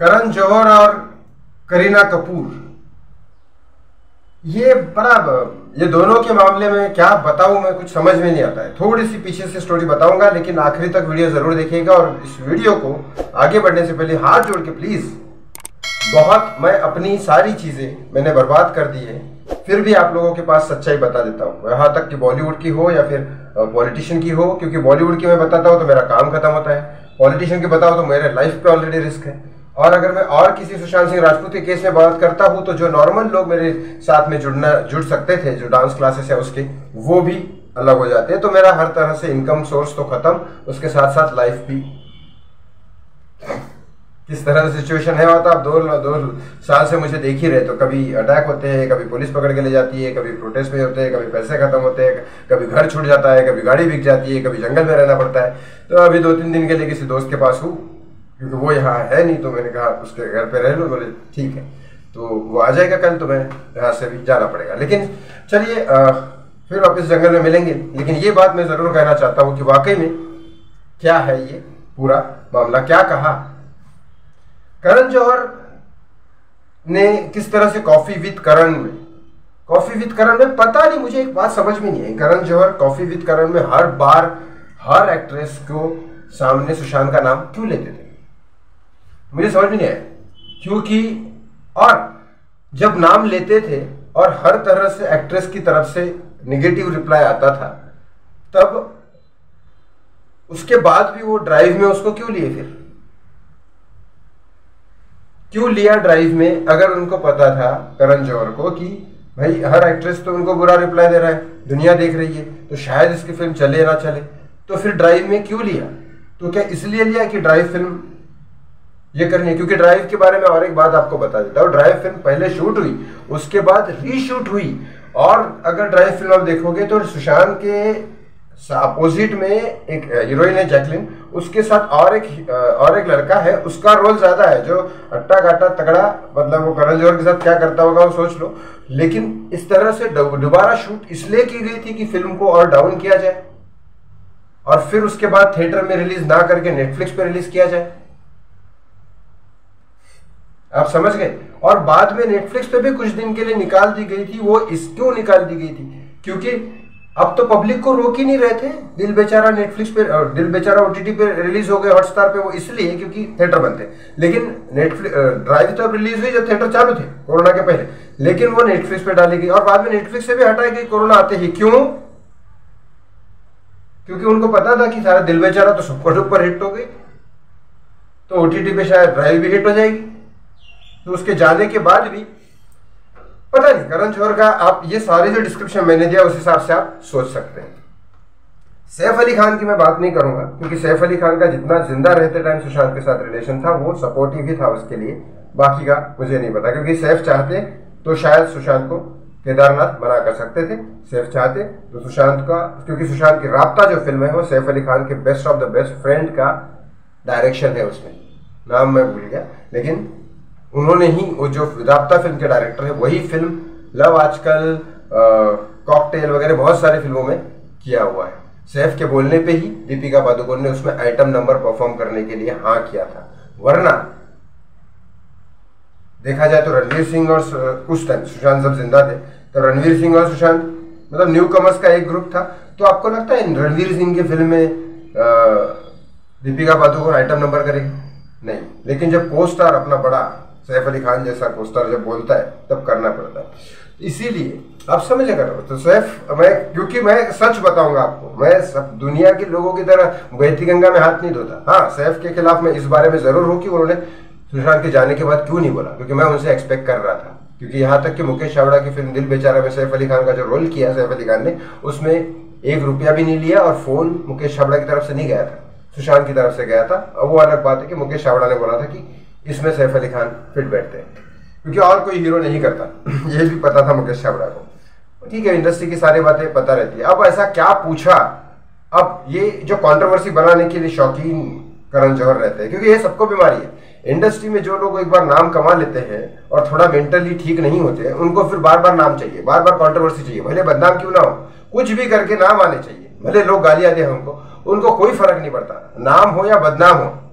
करण जौहर और करीना कपूर, ये दोनों के मामले में क्या बताऊं, मैं कुछ समझ में नहीं आता है। थोड़ी सी पीछे से स्टोरी बताऊंगा, लेकिन आखिरी तक वीडियो जरूर देखिएगा। और इस वीडियो को आगे बढ़ने से पहले हाथ जोड़ के प्लीज, मैं अपनी सारी चीजें मैंने बर्बाद कर दी है, फिर भी आप लोगों के पास सच्चाई बता देता हूँ, यहाँ तक कि बॉलीवुड की हो या फिर पॉलिटिशियन की हो। क्योंकि बॉलीवुड की मैं बताता हूँ तो मेरा काम खत्म होता है, पॉलिटिशियन की बताओ तो मेरे लाइफ पे ऑलरेडी रिस्क है। और अगर मैं और किसी सुशांत सिंह राजपूत के केस में बात करता हूँ तो जो नॉर्मल लोग मेरे साथ में जुड़ सकते थे, जो डांस क्लासेस है उसके, वो भी अलग हो जाते हैं। तो मेरा हर तरह से इनकम सोर्स तो खत्म, उसके साथ साथ लाइफ भी। किस तरह से सिचुएशन है तो आप 2 साल से मुझे देख ही रहे। तो कभी अटैक होते हैं, कभी पुलिस पकड़ के ले जाती है, कभी प्रोटेस्ट में होते हैं, कभी पैसे खत्म होते हैं, कभी घर छूट जाता है, कभी गाड़ी बिक जाती है, कभी जंगल में रहना पड़ता है। तो अभी 2-3 दिन के लिए किसी दोस्त के पास हूँ, क्योंकि वो यहाँ है नहीं, तो मैंने कहा उसके घर पे रह लो। बोले ठीक है, तो वो आ जाएगा कल, तो मैं यहाँ से भी जाना पड़ेगा। लेकिन चलिए फिर वापस जंगल में मिलेंगे। लेकिन ये बात मैं ज़रूर कहना चाहता हूँ कि वाकई में क्या है ये पूरा मामला, क्या कहा करण जौहर ने, किस तरह से कॉफी विद करण में पता नहीं, मुझे एक बात समझ में नहीं आई। करण जौहर कॉफी विद करण में हर बार हर एक्ट्रेस को सामने सुशांत का नाम क्यों लेते थे, मुझे समझ में नहीं आया। क्योंकि और जब नाम लेते थे और हर तरह से एक्ट्रेस की तरफ से नेगेटिव रिप्लाई आता था, तब उसके बाद भी वो ड्राइव में उसको क्यों लिए? फिर क्यों लिया ड्राइव में? अगर उनको पता था करण जौहर को कि भाई हर एक्ट्रेस तो उनको बुरा रिप्लाई दे रहा है, दुनिया देख रही है, तो शायद इसकी फिल्म चले ना चले, तो फिर ड्राइव में क्यों लिया? तो क्या इसलिए लिया कि ड्राइव फिल्म ये करनी है? क्योंकि ड्राइव के बारे में और एक बात आपको बता देता हूँ, ड्राइव फिल्म पहले शूट हुई, उसके बाद रीशूट हुई। और अगर ड्राइव फिल्म आप देखोगे तो सुशांत के अपोजिट में एक हीरोइन है जैकलिन, उसके साथ और एक लड़का है, उसका रोल ज्यादा है, जो अट्टा काटा तगड़ा, मतलब वो करण जौहर के साथ क्या करता होगा वो सोच लो। लेकिन इस तरह से दोबारा शूट इसलिए की गई थी कि फिल्म को और डाउन किया जाए, और फिर उसके बाद थिएटर में रिलीज ना करके नेटफ्लिक्स पे रिलीज किया जाए। आप समझ गए? और बाद में नेटफ्लिक्स पे भी कुछ दिन के लिए निकाल दी गई थी। वो क्यों निकाल दी गई थी? क्योंकि अब तो पब्लिक को रोक ही नहीं रहे थे। दिल बेचारा नेटफ्लिक्स पे और दिल बेचारा ओटीटी पे रिलीज हो गए, हॉटस्टार पे, वो इसलिए क्योंकि थिएटर बंद थे। लेकिन ड्राइव तो रिलीज हुई जब थिएटर चालू थे कोरोना के पहले, लेकिन वो नेटफ्लिक्स पे डाली गई और बाद में नेटफ्लिक्स से भी हटाई गई कोरोना आते ही। क्यों? क्योंकि उनको पता था कि सारा दिल बेचारा तो सुपर हिट हो गई, तो ओटीटी पे शायद ड्राइव भी हिट हो जाएगी। तो उसके जाने के बाद भी पता नहीं, करण जौहर का आप ये सारे जो डिस्क्रिप्शन मैंने दिया उस हिसाब से आप सोच सकते हैं। सैफ अली खान की मैं बात नहीं करूंगा, क्योंकि सैफ अली खान का जितना जिंदा रहते टाइम सुशांत के साथ रिलेशन था, वो सपोर्टिव ही था उसके लिए। बाकी का मुझे नहीं पता, क्योंकि सैफ चाहते तो शायद सुशांत को केदारनाथ मना कर सकते थे। सैफ चाहते तो सुशांत का, क्योंकि सुशांत की राब्ता जो फिल्म है वो सैफ अली खान के best of the best friend का डायरेक्शन है, उसमें नाम मैं भूल गया, लेकिन उन्होंने ही, वो जो राब्ता फिल्म के डायरेक्टर है, वही फिल्म लव आजकल, कॉकटेल वगैरह बहुत सारी फिल्मों में किया हुआ है। सैफ के बोलने पे ही दीपिका पादुकोण ने उसमें आइटम नंबर परफॉर्म करने के लिए हाँ किया था। वरना देखा जाए तो रणवीर सिंह और उस टाइम सुशांत जब जिंदा थे तो रणवीर सिंह और सुशांत मतलब न्यू कमर्स का एक ग्रुप था। तो आपको लगता है रणवीर सिंह की फिल्म में दीपिका पादुकोण आइटम नंबर करेगी? नहीं। लेकिन जब को स्टार अपना बड़ा सैफ अली खान जैसा को स्टार जब बोलता है तब करना पड़ता है। इसीलिए आप समझ अगर तो सैफ, क्योंकि मैं सच बताऊंगा आपको, मैं सब दुनिया के लोगों की तरह बहती गंगा में हाथ नहीं धोता। हाँ, सैफ के खिलाफ मैं इस बारे में जरूर हूँ कि उन्होंने सुशांत के जाने के बाद क्यों नहीं बोला, क्योंकि मैं उनसे एक्सपेक्ट कर रहा था। क्योंकि यहाँ तक कि मुकेश छाबड़ा की फिल्म दिल बेचारा में सैफ अली खान का जो रोल किया सैफ अली खान ने, उसमें 1 रुपया भी नहीं लिया और फोन मुकेश छाबड़ा की तरफ से नहीं गया था, सुशांत की तरफ से गया था। अब वो अलग बात है कि मुकेश छाबड़ा ने बोला था कि इसमें सैफ अली खान फिट बैठते हैं, क्योंकि और कोई हीरो नहीं करता। ये भी पता था मुकेश छाबड़ा को। ठीक है, इंडस्ट्री की सारी बातें पता रहती है। अब ऐसा क्या पूछा? अब ये जो कंट्रोवर्सी बनाने के लिए शौकीन करण जौहर रहते हैं, क्योंकि ये सबको बीमारी है। इंडस्ट्री में जो लोग एक बार नाम कमा लेते हैं और थोड़ा मेंटली ठीक नहीं होते, उनको फिर बार बार नाम चाहिए, बार बार कंट्रोवर्सी चाहिए, भले बदनाम क्यों ना हो, कुछ भी करके नाम आने चाहिए। भले लोग गालियां दें हमको, उनको कोई फर्क नहीं पड़ता, नाम हो या बदनाम हो,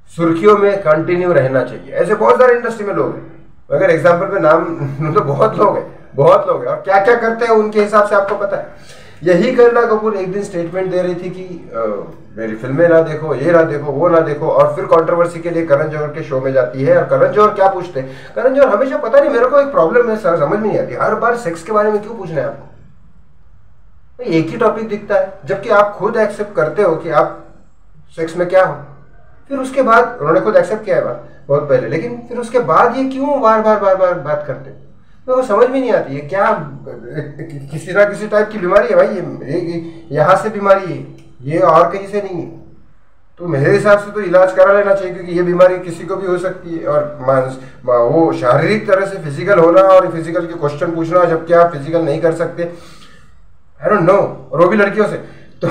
सुर्खियों में कंटिन्यू रहना चाहिए। ऐसे बहुत सारे इंडस्ट्री में लोग हैं, अगर एग्जाम्पल में नाम तो बहुत लोग हैं, बहुत लोग हैं, और क्या क्या करते हैं उनके हिसाब से आपको पता है। यही करीना कपूर एक दिन स्टेटमेंट दे रही थी कि मेरी फिल्में ना देखो, ये ना देखो, वो ना देखो, और फिर कंट्रोवर्सी के लिए करण जौहर के शो में जाती है। और करण जौहर क्या पूछते हैं, करण जौहर हमेशा, पता नहीं मेरे को एक प्रॉब्लम है सर, समझ नहीं आती, हर बार सेक्स के बारे में क्यों पूछना है आपको, एक ही टॉपिक दिखता है, जबकि आप खुद एक्सेप्ट करते हो कि आप सेक्स में क्या हो। फिर उसके बाद उन्होंने खुद एक्सेप्ट किया है बात बहुत पहले, लेकिन फिर उसके बाद ये क्यों बार बार बात करते हैं, तो वो समझ में नहीं आती है। क्या किसी ना किसी टाइप की बीमारी है भाई, ये यहाँ से बीमारी है, ये और कहीं से नहीं है। तो मेरे हिसाब से तो इलाज करा लेना चाहिए, क्योंकि ये बीमारी किसी को भी हो सकती है। और वो शारीरिक तरह से फिजिकल होना और फिजिकल के क्वेश्चन पूछना, जबकि आप फिजिकल नहीं कर सकते, आई डोंट नो, और वो भी लड़कियों से। तो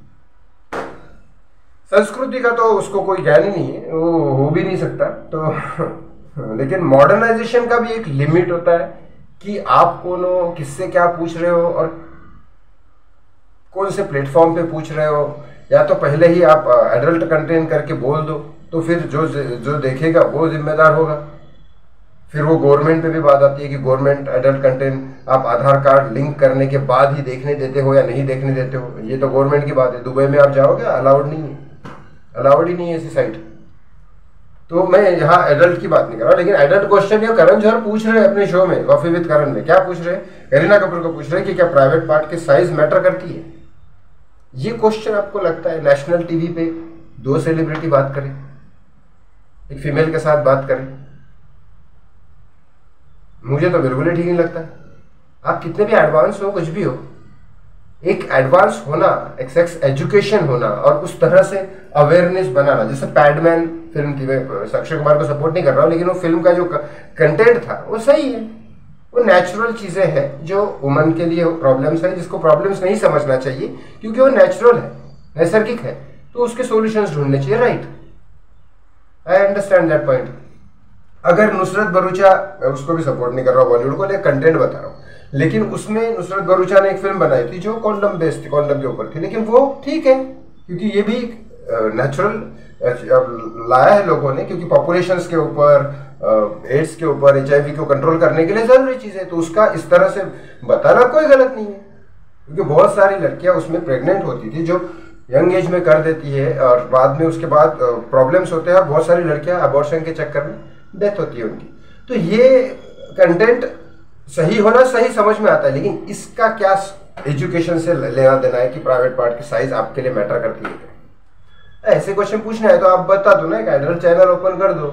संस्कृति का तो उसको कोई ज्ञान ही नहीं है, वो हो भी नहीं सकता। तो लेकिन मॉडर्नाइजेशन का भी एक लिमिट होता है कि आप कौन हो, किससे क्या पूछ रहे हो, और कौन से प्लेटफॉर्म पे पूछ रहे हो। या तो पहले ही आप एडल्ट कंटेंट करके बोल दो, तो फिर जो देखेगा वो जिम्मेदार होगा। फिर वो गवर्नमेंट पे भी बात आती है कि गवर्नमेंट एडल्ट कंटेंट आप आधार कार्ड लिंक करने के बाद ही देखने देते हो या नहीं देखने देते हो, ये तो गवर्नमेंट की बात है। दुबई में आप जाओगे, अलाउड नहीं है, अलाउड ही नहीं है ऐसी साइट। तो मैं यहाँ एडल्ट की बात नहीं कर रहा, लेकिन एडल्ट क्वेश्चन ये करण जौहर पूछ रहे हैं अपने शो में कॉफी विद करण में। क्या पूछ रहे हैं, करीना कपूर को पूछ रहे हैं कि क्या प्राइवेट पार्ट की साइज मैटर करती है। ये क्वेश्चन आपको लगता है नेशनल टीवी पे दो सेलिब्रिटी बात करें, एक फीमेल के साथ बात करें, मुझे तो बिल्कुल ही ठीक नहीं लगता। आप कितने भी एडवांस हो, कुछ भी हो, एक एडवांस होना, एक सेक्स एजुकेशन होना, और उस तरह से अवेयरनेस बनाना। जैसे पैडमैन फिल्म थी, मैं अक्षय कुमार को सपोर्ट नहीं कर रहा हूँ, लेकिन वो फिल्म का जो कंटेंट था वो सही है, वो नेचुरल चीजें हैं जो वुमन के लिए प्रॉब्लम्स है, जिसको प्रॉब्लम्स नहीं समझना चाहिए क्योंकि वो नेचुरल है, नैसर्गिक है, तो उसके सॉल्यूशंस ढूंढने चाहिए। Right, I understand that point. अगर नुसरत भरूचा, मैं उसको भी सपोर्ट नहीं कर रहा हूँ बॉलीवुड को, लेकिन कंटेंट बता रहा हूँ, लेकिन उसमें नुसरत भरूचा ने एक फिल्म बनाई थी जो कॉन्डम बेस्ड थी, कॉन्डम के ऊपर थी, लेकिन वो ठीक है क्योंकि ये भी नेचुरल लाया है लोगों ने, क्योंकि पॉपुलेशंस के ऊपर, एड्स के ऊपर, HIV को कंट्रोल करने के लिए जरूरी चीज है, तो उसका इस तरह से बताना कोई गलत नहीं है। क्योंकि बहुत सारी लड़कियां उसमें प्रेग्नेंट होती थी जो यंग एज में कर देती है, और बाद में उसके बाद प्रॉब्लम्स होते हैं, और बहुत सारी लड़कियां अबॉर्शन के चक्कर में डेथ होती है उनकी। तो ये कंटेंट सही होना सही समझ में आता है, लेकिन इसका क्या एजुकेशन से लेना देना है कि प्राइवेट पार्ट की साइज आपके लिए मैटर करती है। ऐसे क्वेश्चन पूछना है तो आप बता दो ना, एक एडल्ट चैनल ओपन कर दो।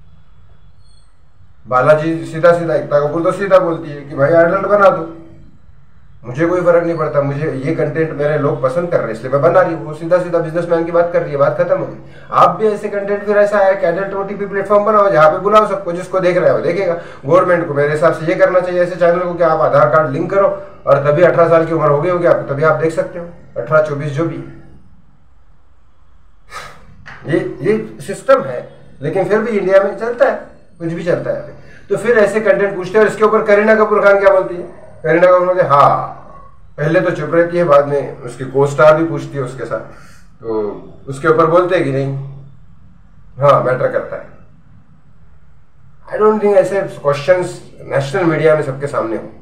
बालाजी सीधा सीधा, एकता कपूर तो सीधा बोलती है कि भाई एडल्ट बना दो, मुझे कोई फर्क नहीं पड़ता, मुझे ये कंटेंट मेरे लोग पसंद कर रहे हैं इसलिए मैं बना रही हूँ। वो सीधा सीधा बिजनेसमैन की बात कर रही है, बात खत्म हो गई। आप भी ऐसे कंटेंट, फिर ऐसा है कि एडल्ट OTT प्लेटफॉर्म बनाओ जहाँ पे बुलाओ सबको, जिसको देख रहा है वो देखेगा। गवर्नमेंट को मेरे हिसाब से ये करना चाहिए ऐसे चैनल को कि आप आधार कार्ड लिंक करो, और तभी 18 साल की उम्र हो गई होगी आपको, तभी आप देख सकते हो, 18-24 जो भी। ये सिस्टम है, लेकिन फिर भी इंडिया में चलता है, कुछ भी चलता है। तो फिर ऐसे कंटेंट पूछते हैं, और इसके ऊपर करीना कपूर खान क्या बोलती है, करीना कपूर बोलती है हाँ, पहले तो चुप रहती है, बाद में उसकी को स्टार भी पूछती है उसके साथ, तो उसके ऊपर बोलते हैं कि नहीं हाँ मैटर करता है। आई डोंट थिंक ऐसे क्वेश्चंस नेशनल मीडिया में सबके सामने हो।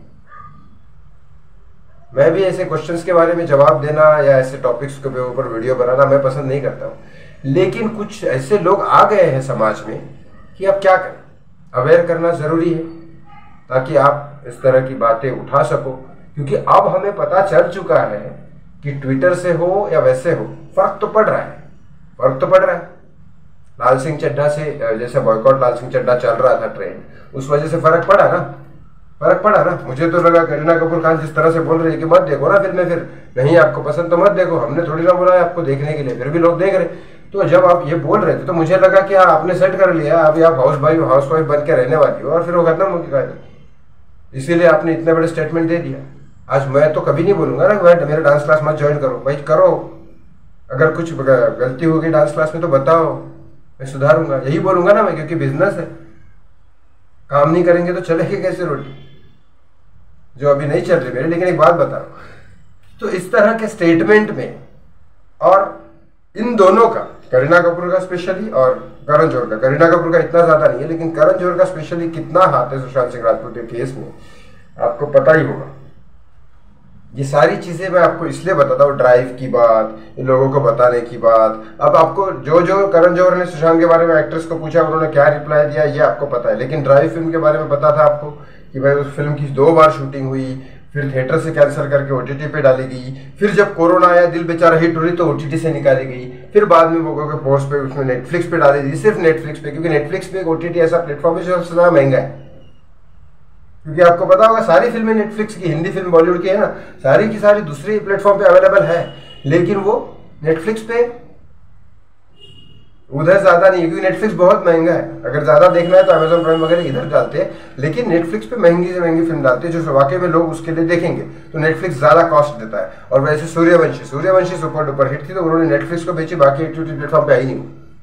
मैं भी ऐसे क्वेश्चंस के बारे में जवाब देना या ऐसे टॉपिक्स के ऊपर वीडियो बनाना मैं पसंद नहीं करता हूँ, लेकिन कुछ ऐसे लोग आ गए हैं समाज में कि अब क्या करें, अवेयर करना जरूरी है ताकि आप इस तरह की बातें उठा सको। क्योंकि अब हमें पता चल चुका है कि ट्विटर से हो या वैसे हो, फर्क तो पड़ रहा है, फर्क तो पड़ रहा है। लाल सिंह चड्ढा से, जैसे बॉयकॉट लाल सिंह चड्ढा चल रहा था ट्रेंड, उस वजह से फर्क पड़ा ना, फर्क पड़ा ना। मुझे तो लगा करीना कपूर खान जिस तरह से बोल रही है कि मत देखो ना फिल्में, फिर नहीं आपको पसंद तो मत देखो, हमने थोड़ी ना बोला है आपको देखने के लिए, फिर भी लोग देख रहे। तो जब आप ये बोल रहे थे तो मुझे लगा कि हाँ आपने सेट कर लिया, अभी आप हाउस वाइफ बन के रहने वाली हो, और फिर वो खत्म हो गया, इसीलिए आपने इतने बड़े स्टेटमेंट दे दिया। आज मैं तो कभी नहीं बोलूंगा ना भाई मेरे डांस क्लास मत ज्वाइन करो, भाई करो, अगर कुछ गलती होगी डांस क्लास में तो बताओ, मैं सुधारूंगा, यही बोलूंगा ना मैं, क्योंकि बिजनेस है, काम नहीं करेंगे तो चलेगी कैसे रोटी, जो अभी नहीं चल रही मेरी। लेकिन एक बात बता रहा हूं, तो इस तरह के स्टेटमेंट में, और इन दोनों का, करीना कपूर का स्पेशली और करण जौहर का, करीना कपूर का इतना ज्यादा नहीं है, लेकिन करण जौहर का स्पेशली कितना हाथ है सुशांत सिंह राजपूत के केस में आपको पता ही होगा। ये सारी चीजें मैं आपको इसलिए बताता हूँ, ड्राइव की बात, इन लोगों को बताने की बात। अब आपको जो जो करण जौहर ने सुशांत के बारे में एक्ट्रेस को पूछा, उन्होंने क्या रिप्लाई दिया ये आपको पता है, लेकिन ड्राइव फिल्म के बारे में पता था आपको कि भाई उस फिल्म की 2 बार शूटिंग हुई, फिर थिएटर से कैंसिल करके OTT पे डाली गई, फिर जब कोरोना आया दिल बेचारा हिट हुई तो OTT से निकाली गई, फिर बाद में वो पोस्ट पे उसमें नेटफ्लिक्स पे डाली गई, सिर्फ नेटफ्लिक्स पे, क्योंकि नेटफ्लिक्स पे एक OTT ऐसा प्लेटफॉर्म है जो सबसे ज्यादा महंगा है। क्योंकि आपको पता होगा सारी फिल्में नेटफ्लिक्स की, हिंदी फिल्म बॉलीवुड की है ना, सारी की सारी दूसरे प्लेटफॉर्म पे अवेलेबल है, लेकिन वो नेटफ्लिक्स पे उधर ज्यादा नहीं है, क्योंकि नेटफ्लिक्स बहुत महंगा है। अगर ज्यादा देखना है तो अमेजॉन प्राइम वगैरह इधर डालते हैं, लेकिन नेटफ्लिक्स पे महंगी से महंगी फिल्म डालते हैं जो वाकई में लोग उसके लिए देखेंगे, तो नेटफ्लिक्स ज्यादा कॉस्ट देता है। और वैसे सूर्यवंशी सुपर डुपर हिट थी तो उन्होंने नेटफ्लिक्स को बेची, बाकी OTT प्लेटफॉर्म पे आई नहीं।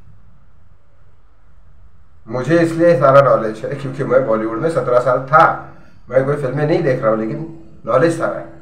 मुझे इसलिए सारा नॉलेज है क्योंकि मैं बॉलीवुड में 17 साल था। मैं कोई फिल्में नहीं देख रहा हूँ, लेकिन नॉलेज सारा है।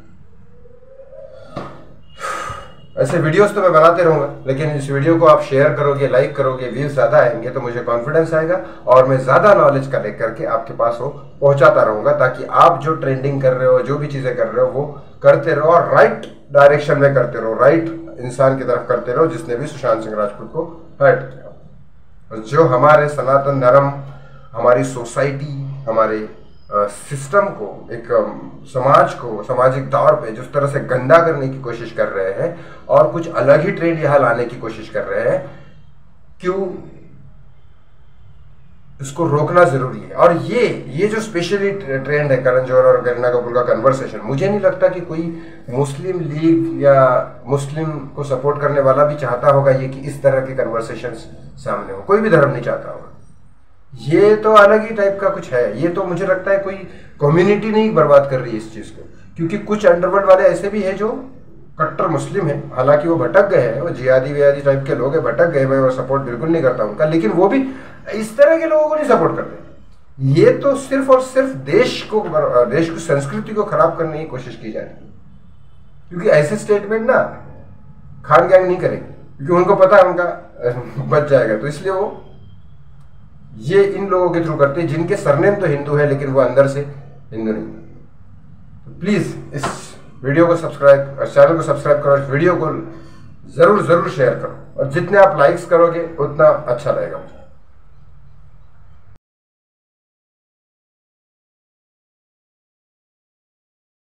ऐसे वीडियोस तो मैं बनाते रहूंगा, लेकिन इस वीडियो को आप शेयर करोगे, लाइक करोगे, व्यूज ज्यादा आएंगे तो मुझे कॉन्फिडेंस आएगा और मैं ज्यादा नॉलेज का लेकर के आपके पास वो पहुंचाता रहूंगा, ताकि आप जो ट्रेंडिंग कर रहे हो, जो भी चीजें कर रहे हो वो करते रहो और राइट डायरेक्शन में करते रहो, राइट इंसान की तरफ करते रहो जिसने भी सुशांत सिंह राजपूत को हर्ट किया। और जो हमारे सनातन धर्म, हमारी सोसाइटी, हमारे सिस्टम को, एक समाज को सामाजिक तौर पे जिस तरह से गंदा करने की कोशिश कर रहे हैं और कुछ अलग ही ट्रेंड यहाँ लाने की कोशिश कर रहे हैं, क्यों इसको रोकना जरूरी है। और ये जो स्पेशली ट्रेंड है करण जौहर और करीना कपूर का कन्वर्सेशन, मुझे नहीं लगता कि कोई मुस्लिम लीग या मुस्लिम को सपोर्ट करने वाला भी चाहता होगा ये कि इस तरह के कन्वर्सेशन सामने हो। कोई भी धर्म नहीं चाहता होगा। ये तो अलग ही टाइप का कुछ है। ये तो मुझे लगता है कोई कम्युनिटी नहीं बर्बाद कर रही है इस चीज को, क्योंकि कुछ अंडरवर्ल्ड वाले ऐसे भी हैं जो कट्टर मुस्लिम है, हालांकि वो भटक गए हैं, वो जिहादी विहादी टाइप के लोग हैं, भटक गए, मैं वो सपोर्ट बिल्कुल नहीं करता उनका, लेकिन वो भी इस तरह के लोगों को नहीं सपोर्ट करते। ये तो सिर्फ और सिर्फ देश की संस्कृति को खराब करने की कोशिश की जा रही है, क्योंकि ऐसे स्टेटमेंट ना खान गैंग नहीं करेंगे, क्योंकि उनको पता है उनका बच जाएगा, तो इसलिए वो ये इन लोगों के थ्रू करते हैं जिनके सरनेम तो हिंदू है लेकिन वो अंदर से हिंदू नहीं। तो प्लीज इस वीडियो को सब्सक्राइब और चैनल को सब्सक्राइब करो, इस वीडियो को जरूर शेयर करो, और जितने आप लाइक्स करोगे उतना अच्छा रहेगा मुझे।